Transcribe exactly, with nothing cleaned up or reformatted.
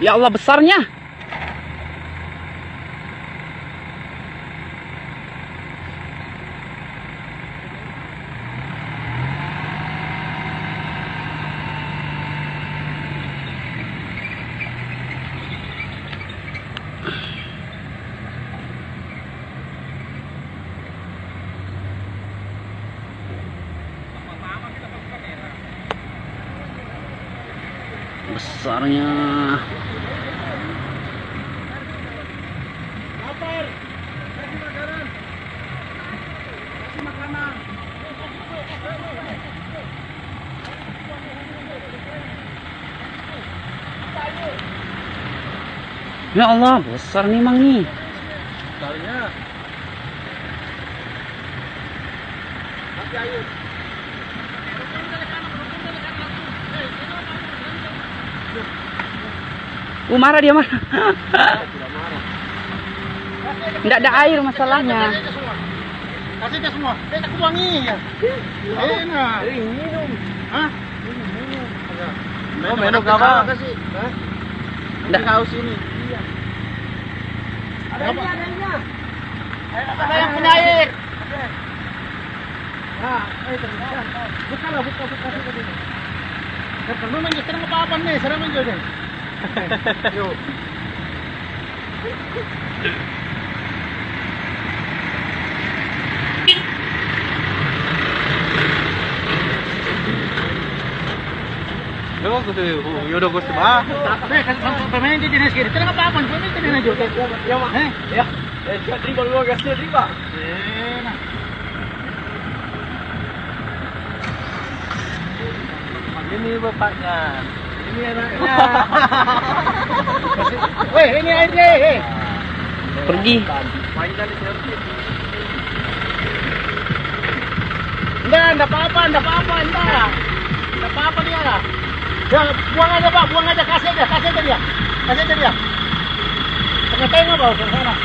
Ya Allah, besarnya. Besarnya. Lapar. Kasih makanan. Kasih makanan. Ya Allah, besar nih Mang nih. Besarnya. Kasih ayo. Uh, marah dia mah. Tidak marah. Enggak ada air masalahnya. Kasih dia semua. Saya tak wangi ya. Enak. Minum. Hah? Minum. Oh, minum apa? Kasih. Hah? Enggak haus ini. Iya. Ada ini, ada ini. Ada yang punya air. Nah, ayo terus. Buka lah, buka, buka, buka ini. Karena memang kita nggak apa-apa nih, serang aja deh. Yuk. Yo, gusto yo do gusto ba? Tapi kan pemain di dinas kiri, tidak apa-apa, pemain di dinas juga. Ya, Mak. Eh, ya. Eh, siya terima luar gas dia terima. Eh, nah. Ini bapaknya. Ini anaknya. Weh, ini airnya, eh. Pergi. Main dari servis. Enggak, enggak apa-apa, enggak apa-apa, enggak. Enggak apa-apa dia lah. Ya, buang aja Pak, buang aja, kasih aja, kasih aja dia. Kasih aja dia. Tengah-tengah Pak, ke sana.